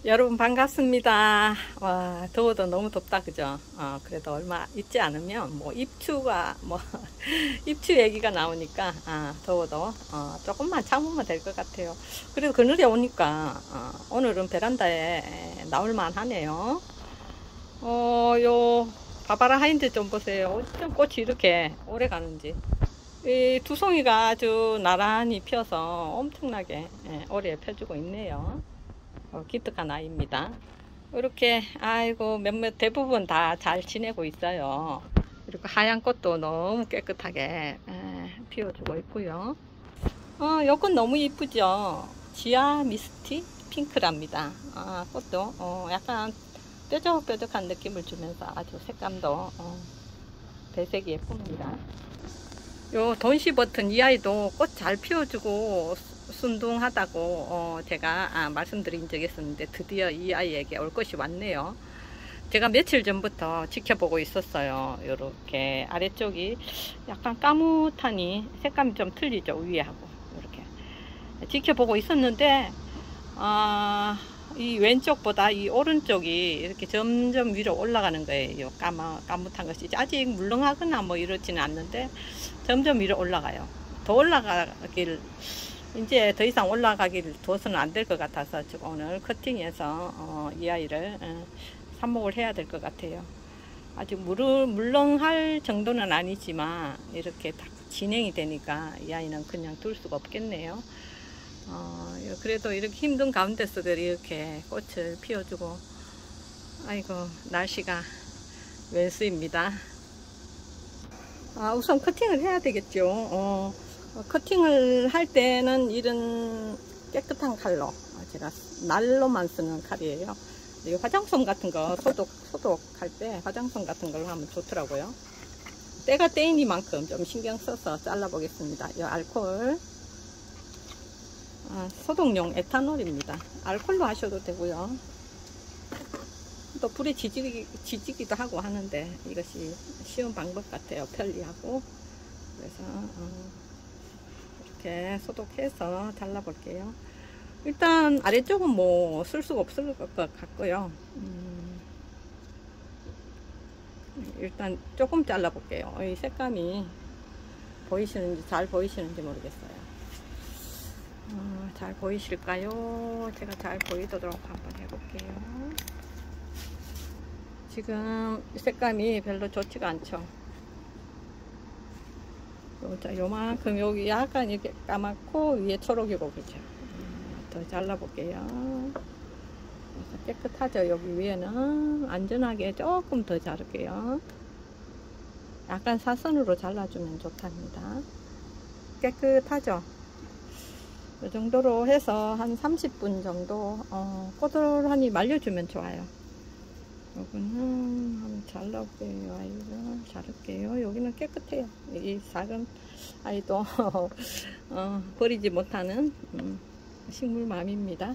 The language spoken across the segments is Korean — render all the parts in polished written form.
여러분 반갑습니다. 와, 더워도 너무 덥다, 그죠? 그래도 얼마 있지 않으면 뭐 입추가 뭐 입추 얘기가 나오니까 더워도 조금만 참으면 될 것 같아요. 그래도 그늘에 오니까 오늘은 베란다에 나올만 하네요. 요 바바라 하인드 좀 보세요. 어쩜 꽃이 이렇게 오래 가는지. 이 두 송이가 아주 나란히 펴서 엄청나게 오래 펴주고 있네요. 기특한 아이입니다. 이렇게 아이고 몇몇 대부분 다 잘 지내고 있어요. 그리고 하얀 꽃도 너무 깨끗하게 피워주고 있고요. 요 꽃 너무 이쁘죠. 지아 미스티 핑크랍니다. 꽃도 약간 뾰족뾰족한 느낌을 주면서 아주 색감도 배색이 예쁩니다. 요 돈시 버튼 이 아이도 꽃 잘 피워주고 순둥하다고 제가 말씀드린 적이 있었는데 드디어 이 아이에게 올 것이 왔네요. 제가 며칠 전부터 지켜보고 있었어요. 이렇게 아래쪽이 약간 까뭇하니 색감이 좀 틀리죠, 위에하고. 이렇게 지켜보고 있었는데 이 왼쪽보다 이 오른쪽이 이렇게 점점 위로 올라가는 거예요. 까뭇한 것이 아직 물렁하거나 뭐 이렇지는 않는데 점점 위로 올라가요. 더 올라가길, 이제 더 이상 올라가길 둬서는 안 될 것 같아서 지금 오늘 커팅해서 이 아이를 삽목을 해야 될 것 같아요. 아직 물렁할 정도는 아니지만 이렇게 딱 진행이 되니까 이 아이는 그냥 둘 수가 없겠네요. 그래도 이렇게 힘든 가운데서도 이렇게 꽃을 피워주고, 아이고 날씨가 웬수입니다. 우선 커팅을 해야 되겠죠. 커팅을 할 때는 이런 깨끗한 칼로, 제가 날로만 쓰는 칼이에요. 이 화장솜 같은 거 소독할 때 화장솜 같은 걸로 하면 좋더라고요. 때가 때이니만큼 좀 신경 써서 잘라 보겠습니다. 이 알코올, 소독용 에탄올입니다. 알코올로 하셔도 되고요. 또 불에 지지기도 하고 하는데 이것이 쉬운 방법 같아요. 편리하고. 그래서 이렇게 소독해서 잘라 볼게요. 일단 아래쪽은 뭐 쓸 수가 없을 것 같고요. 일단 조금 잘라 볼게요. 이 색감이 잘 보이시는지 모르겠어요. 잘 보이실까요? 제가 잘 보이도록 한번 해볼게요. 지금 색감이 별로 좋지가 않죠. 요만큼 여기 약간 이렇게 까맣고 위에 초록이고 그렇죠. 더 잘라볼게요. 깨끗하죠. 여기 위에는 안전하게 조금 더 자를게요. 약간 사선으로 잘라주면 좋답니다. 깨끗하죠. 이 정도로 해서 한 30분 정도 꼬들하니 말려주면 좋아요. 요거는 한번 잘라볼게요. 아이를 자를게요. 여기는 깨끗해요. 이 작은 아이도 버리지 못하는 식물맘입니다.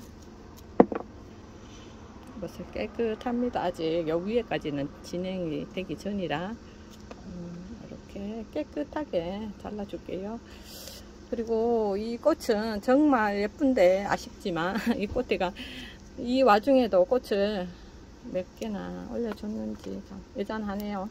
이것을 깨끗합니다. 아직 여기 위에까지는 진행이 되기 전이라 이렇게 깨끗하게 잘라줄게요. 그리고 이 꽃은 정말 예쁜데 아쉽지만 이 꽃대가 이 와중에도 꽃을 몇 개나 올려줬는지 참 애잔하네요.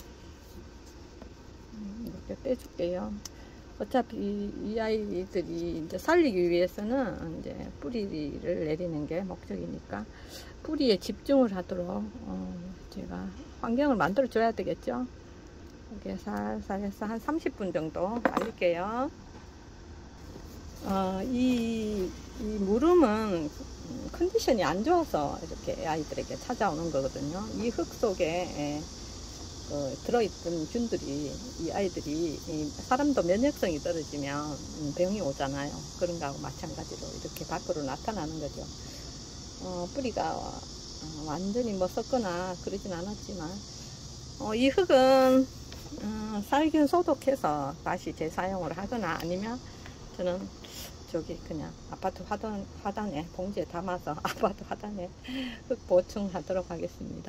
이렇게 떼줄게요. 어차피 이 아이들이 이제 살리기 위해서는 이제 뿌리를 내리는 게 목적이니까 뿌리에 집중을 하도록 제가 환경을 만들어 줘야 되겠죠. 이렇게 살살 해서 한 30분 정도 말릴게요. 이 물음은 컨디션이 안 좋아서 이렇게 아이들에게 찾아오는 거거든요. 이 흙 속에 들어있던 균들이, 이 아이들이 사람도 면역성이 떨어지면 병이 오잖아요. 그런 거하고 마찬가지로 이렇게 밖으로 나타나는 거죠. 뿌리가 완전히 뭐 썩거나 그러진 않았지만 이 흙은 살균 소독해서 다시 재사용을 하거나 아니면 저는 저기 그냥 아파트 화단에 봉지에 담아서 아파트 화단에 흙 보충하도록 하겠습니다.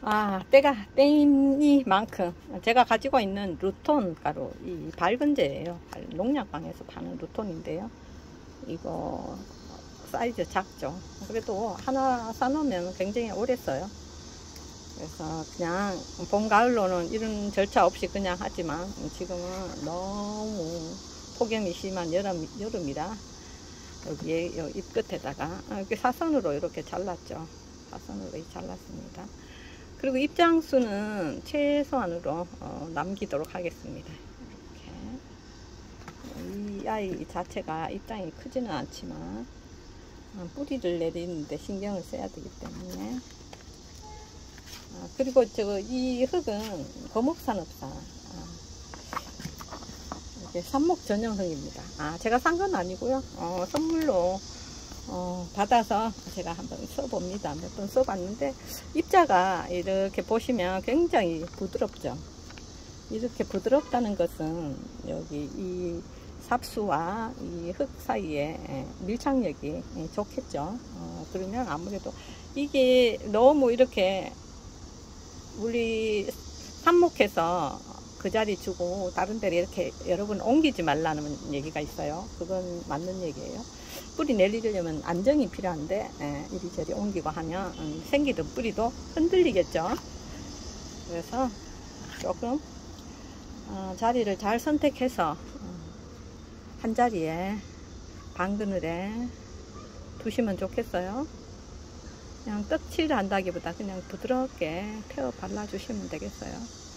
때가 때이니만큼 제가 가지고 있는 루톤 가루, 이 밝은제예요. 농약방에서 파는 루톤인데요. 이거 사이즈 작죠. 그래도 하나 사놓으면 굉장히 오래 써요. 그래서 그냥 봄 가을로는 이런 절차 없이 그냥 하지만 지금은 너무 폭염이 심한 여름이라 여기에 잎 끝에다가 이렇게 사선으로 이렇게 잘랐죠. 사선으로 잘랐습니다. 그리고 입장수는 최소한으로 남기도록 하겠습니다. 이렇게 이 아이 자체가 입장이 크지는 않지만 뿌리를 내리는데 신경을 써야 되기 때문에. 그리고 이 흙은 거목산업사 이게 삽목 전용 흙입니다. 제가 산 건 아니고요. 선물로 받아서 제가 한번 써봅니다. 몇 번 써봤는데 입자가 이렇게 보시면 굉장히 부드럽죠. 이렇게 부드럽다는 것은 여기 이 삽수와 이 흙 사이에 밀착력이 좋겠죠. 그러면 아무래도 이게 너무 이렇게 우리 삽목해서 그 자리 주고 다른 데로 이렇게 여러 번 옮기지 말라는 얘기가 있어요. 그건 맞는 얘기예요. 뿌리 내리려면 안정이 필요한데 이리저리 옮기고 하면 생기던 뿌리도 흔들리겠죠. 그래서 조금 자리를 잘 선택해서 한 자리에 방그늘에 두시면 좋겠어요. 그냥 떡칠을 한다기보다 그냥 부드럽게 태워 발라주시면 되겠어요.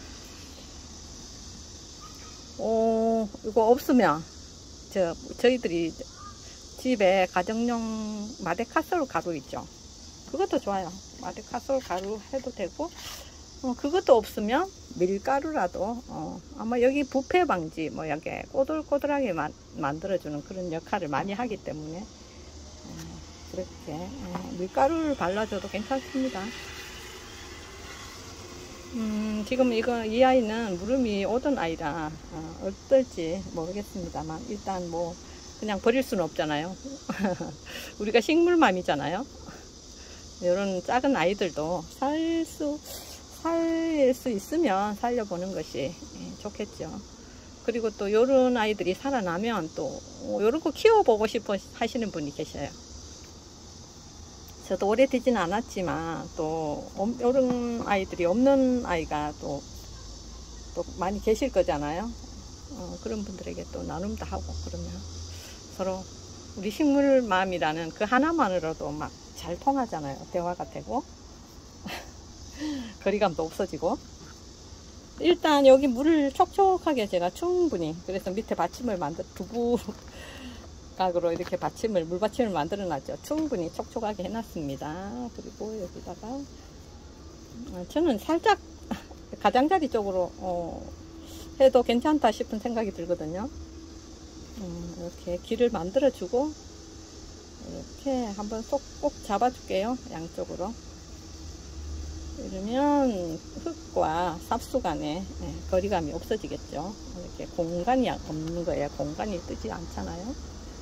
이거 없으면 저희들이 집에 가정용 마데카솔 가루 있죠. 그것도 좋아요. 마데카솔 가루 해도 되고, 그것도 없으면 밀가루라도 아마 여기 부패 방지 뭐 이렇게 꼬들꼬들하게 만들어주는 그런 역할을 많이 하기 때문에 그렇게 밀가루를 발라줘도 괜찮습니다. 지금 이 아이는 무름이 오던 아이라 어떨지 모르겠습니다만 일단 뭐 그냥 버릴 수는 없잖아요. 우리가 식물맘이잖아요. 이런 작은 아이들도 살 수 있으면 살려보는 것이 좋겠죠. 그리고 또 이런 아이들이 살아나면 또 이런 거 키워보고 싶어 하시는 분이 계셔요. 저도 오래되지는 않았지만 또 이런 아이들이 없는 아이가 또 많이 계실 거잖아요. 그런 분들에게 또 나눔도 하고 그러면 서로 우리 식물맘이라는 그 하나만으로도 막 잘 통하잖아요. 대화가 되고 거리감도 없어지고. 일단 여기 물을 촉촉하게 제가 충분히, 그래서 밑에 받침을 두부 각으로 이렇게 물받침을 만들어 놨죠. 충분히 촉촉하게 해놨습니다. 그리고 여기다가 저는 살짝 가장자리 쪽으로 해도 괜찮다 싶은 생각이 들거든요. 이렇게 길을 만들어 주고 이렇게 한번 꼭 잡아줄게요. 양쪽으로. 이러면 흙과 삽수 간에 거리감이 없어지겠죠. 이렇게 공간이 없는 거예요. 공간이 뜨지 않잖아요.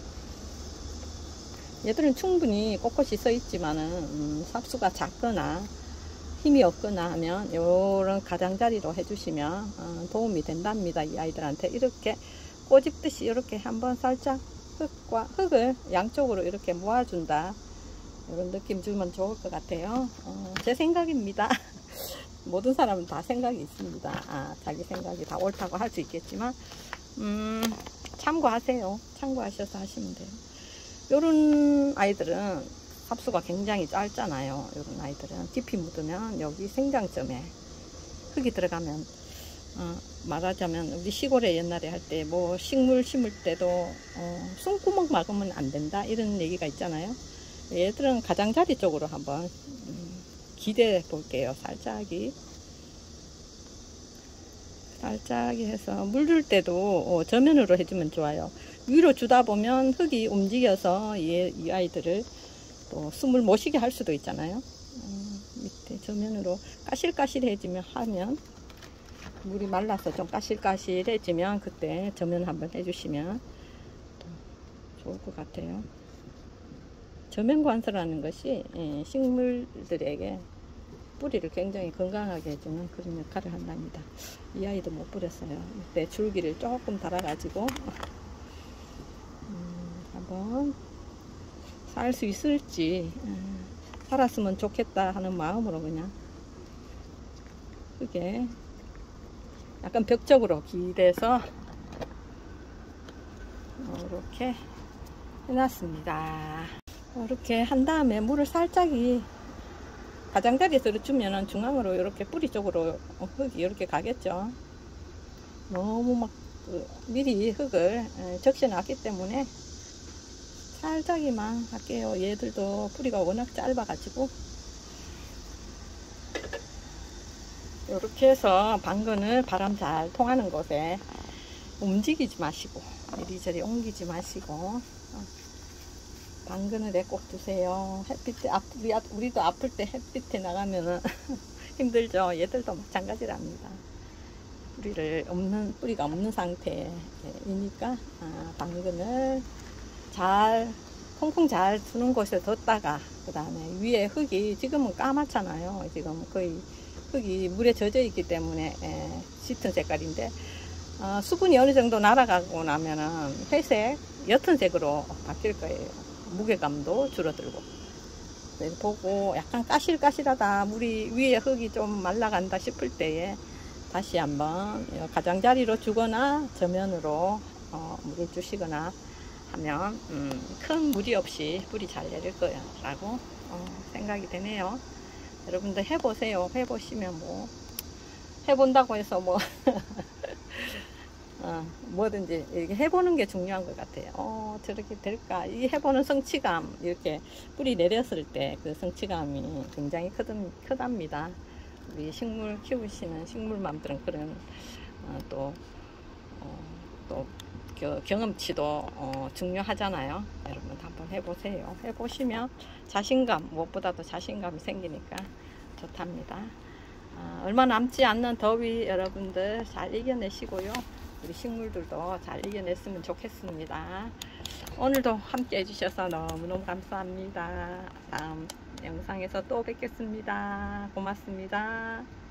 얘들은 충분히 꼿꼿이 서 있지만은 삽수가 작거나 힘이 없거나 하면 이런 가장자리로 해주시면 도움이 된답니다. 이 아이들한테 이렇게 꼬집듯이 이렇게 한번 살짝 흙을 양쪽으로 이렇게 모아준다, 이런 느낌 주면 좋을 것 같아요. 제 생각입니다. 모든 사람은 다 생각이 있습니다. 자기 생각이 다 옳다고 할 수 있겠지만 참고하세요. 참고하셔서 하시면 돼요. 요런 아이들은 삽수가 굉장히 짧잖아요. 요런 아이들은 깊이 묻으면 여기 생장점에 흙이 들어가면 말하자면 우리 시골에 옛날에 할 때 뭐 식물 심을 때도 숨구멍 막으면 안 된다 이런 얘기가 있잖아요. 얘들은 가장자리 쪽으로 한번 기대해 볼게요. 살짝이 해서 물 줄 때도 저면으로 해주면 좋아요. 위로 주다 보면 흙이 움직여서 이 아이들을 또 숨을 못 쉬게 할 수도 있잖아요. 밑에 저면으로 까실까실해지면 하면, 물이 말라서 좀 까실까실해지면 그때 저면 한번 해주시면 좋을 것 같아요. 저면 관수라는 것이 식물들에게 뿌리를 굉장히 건강하게 해주는 그런 역할을 한답니다. 이 아이도 못 뿌렸어요. 이때 줄기를 조금 달아가지고 한번 살 수 있을지, 살았으면 좋겠다 하는 마음으로 그냥 크게 약간 벽적으로 기대서 이렇게 해놨습니다. 이렇게 한 다음에 물을 살짝이 가장자리에서 주면은 중앙으로 이렇게 뿌리 쪽으로 흙이 이렇게 가겠죠. 너무 막 미리 흙을 적셔 놨기 때문에 살짝이만 할게요. 얘들도 뿌리가 워낙 짧아 가지고 이렇게 해서 방근을 바람 잘 통하는 곳에 움직이지 마시고 이리저리 옮기지 마시고 방근을에 꼭 두세요. 햇빛에 우리도 아플 때 햇빛에 나가면은 힘들죠. 얘들도 마찬가지랍니다. 뿌리가 없는 상태이니까 방근을 잘 콩콩 잘 두는 곳에 뒀다가 그 다음에 위에 흙이 지금은 까맣잖아요. 지금 거의 흙이 물에 젖어 있기 때문에 짙은 색깔인데 수분이 어느 정도 날아가고 나면은 회색, 옅은 색으로 바뀔 거예요. 무게감도 줄어들고. 그래서 보고 약간 까실까실하다, 물이 위에 흙이 좀 말라간다 싶을 때에 다시 한번 가장자리로 주거나 저면으로 물을 주시거나 하면 큰 무리 없이 뿌리 잘 내릴 거야 라고 생각이 되네요. 여러분들 해보세요. 해보시면 뭐 해본다고 해서 뭐 뭐든지 이렇게 해보는 게 중요한 것 같아요. 저렇게 될까? 이 해보는 성취감, 이렇게 뿌리 내렸을 때 그 성취감이 굉장히 크답니다. 우리 식물 키우시는 식물맘들은 그런 또 경험치도 중요하잖아요. 여러분 한번 해보세요. 해보시면 자신감, 무엇보다도 자신감이 생기니까 좋답니다. 얼마 남지 않는 더위 여러분들 잘 이겨내시고요. 우리 식물들도 잘 이겨냈으면 좋겠습니다. 오늘도 함께 해주셔서 너무너무 감사합니다. 다음 영상에서 또 뵙겠습니다. 고맙습니다.